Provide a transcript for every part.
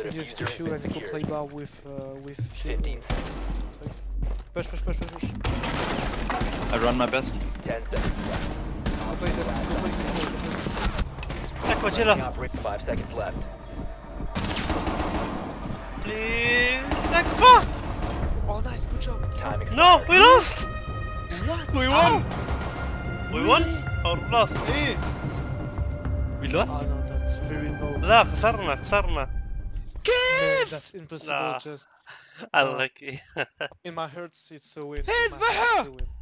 The Use diffuser has tissue been and you can play secured. ball with 15 push. I run my best. 10 seconds left. Go place it. تكفى Friendly شيله operator 5 seconds left. بليز تكفى. Oh nice, good job. Time expired. No, we lost. What? We won. We won or lost. Hey! We Oh lost? no, that's very low. لا خسرنا. Man, that's impossible. Nah. Just Unlucky. in my hearts, it's a win. اذبحه! It's a win.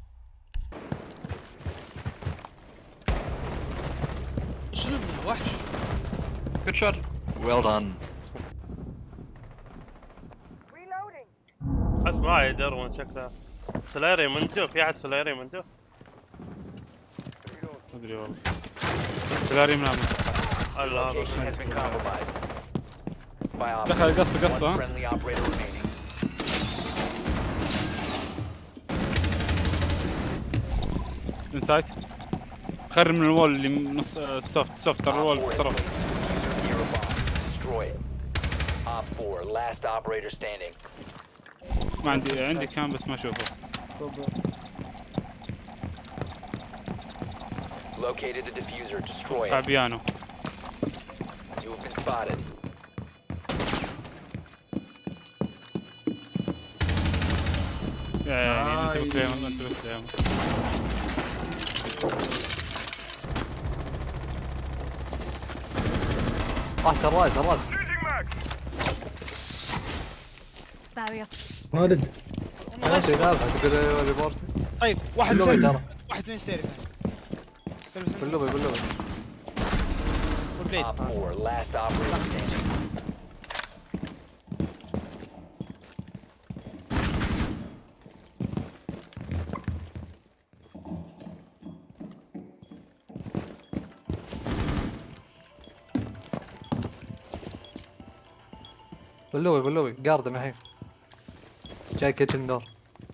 شنو من الوحش؟ Good shot. Well done. اسمع يا دروان شكلها سولاري منتو. في احد سولاري منتو؟ ما ادري والله. سلاري من عمل. الله Location has been compromised. By دخل operator. قصة One ها؟ friendly operator remaining. انسايد. خرب من الوول اللي نص سوفت ترى الوول Op 4 صرف. near a bomb. Destroy it. Op 4, last operator standing. ما عندي كان بس ما اشوفه. Go, bro. Located the diffuser. Destroy it. بيانو. You have been spotted. يعني انت بتلاقيهم انت بتلاقيهم. الراس Barrier. والد انا شغالها تقول لي بورتي طيب واحد باللوبي ترى واحد اثنين ستيري. باللوبي Op 4, last operator standing. باللوبي قارد معي جاي كيتشن دور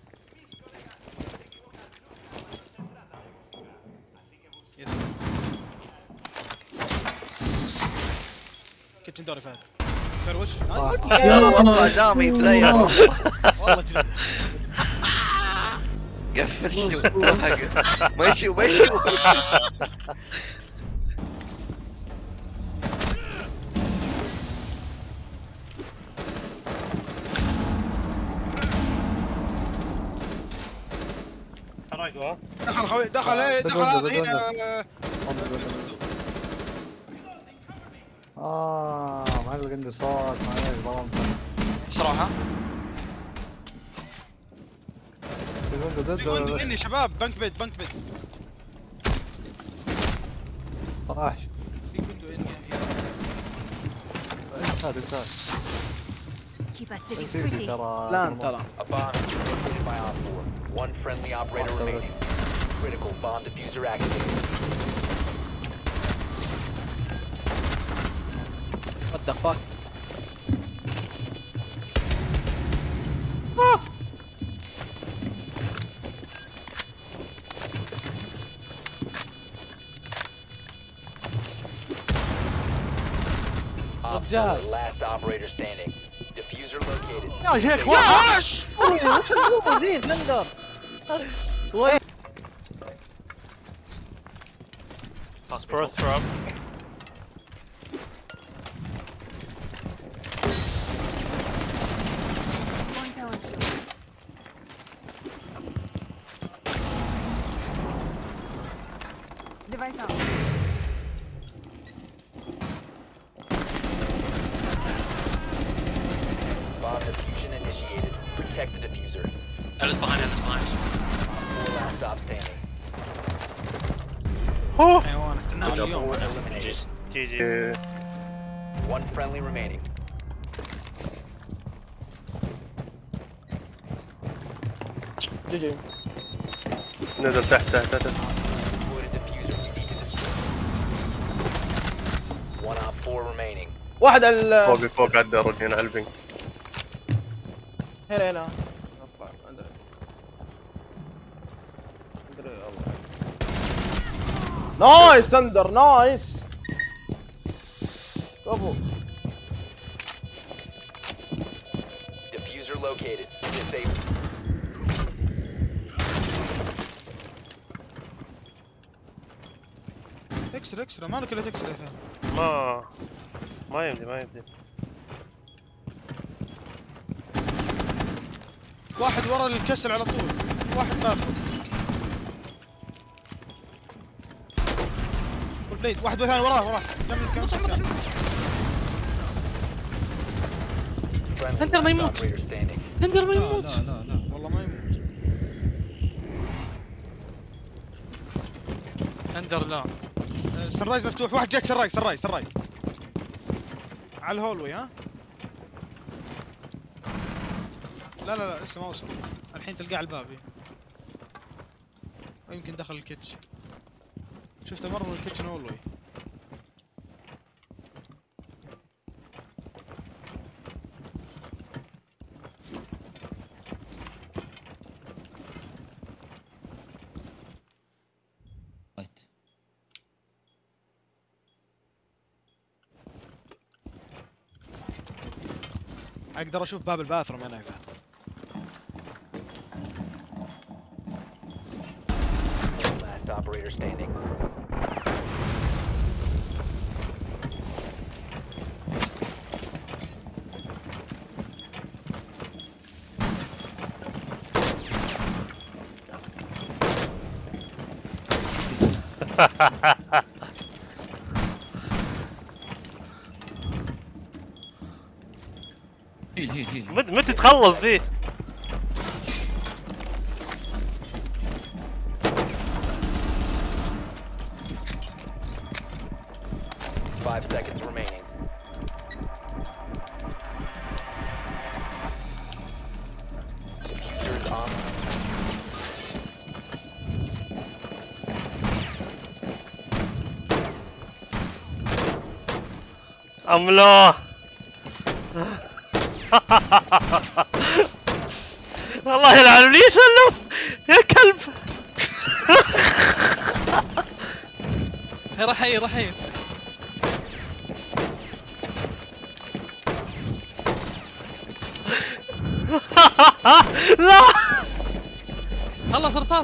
كيتشن دوري فهد. كروش. يلا دامي بلاير. والله جد. قفل شو ما يشوف. حرقوا. دخل خوي دخل ايه دخل هذا هنا. معلق عندي صوت معليش ظلمت صراحة ضد اني شباب بنك بيت طاحش في كنتو اني انساد Keep us city سيسي pretty. ترى Lan tara. A bomb has been located by Op 4. One friendly operator remaining. Critical bomb diffuser activated. What the fuck? Op 4, last operator standing. Diffuser located. يا شيخ واش وش الجوبة ذي بلندر؟ وين؟ Birth drop. One going. Device out. Bomb diffusion initiated. Protect the diffuser. Alice behind. Op 4, last stop standing. حيوان استناه Op اليوم. 4 eliminated. GG. One friendly remaining. GG. نزل تحت. Deployed a diffuser. You need to destroy. One Op 4 remaining. واحد على فوق على الدرج هنا على البنك. هنا نايس ثندر نايس. برافو. اكسر اكسر، مالك الا تكسر يا فهد. ما يمدي. واحد ورا الكسر على طول، واحد باخذ. والبليد واحد ثاني وراه كم سكان. Friendly last operator standing. تندر ما يموت. لا والله ما يموت. تندر لا. سنرايز مفتوح، واحد جاك سنرايز على الهولوي. ها لا لسه ما وصل، الحين تلقاه على الباب. يمكن دخل الكيتش، شفته مر من الكيتشن هولوي. اقدر اشوف باب الباثروم انا. Last operator standing. هيل. متى تخلص فيه؟ Five seconds remaining. Diffuser is on. أملا الله يلعن لي سلم يا كلب. رحيل. لا خلص رصاص.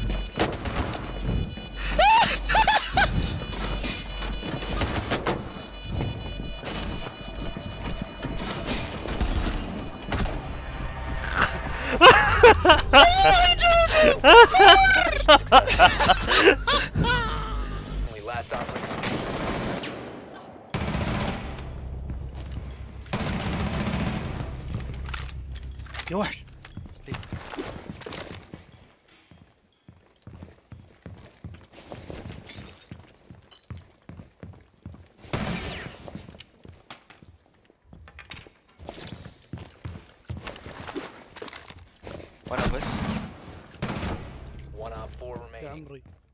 Only last operator. يا وحش. وانا بس One op 4 يا remaining. عمري